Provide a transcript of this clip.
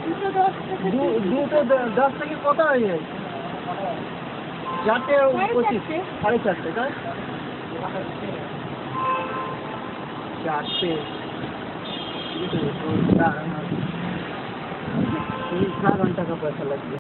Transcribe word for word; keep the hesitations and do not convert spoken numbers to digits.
দুটো দশ থেকে দু- দুটো দ- দশ থেকে কত হয়ে যায়? চারটে সাড়ে পঁচিশ চারটে। সাড়ে চারটে তাই চারটে तीस घंटा का पैसा लग गया।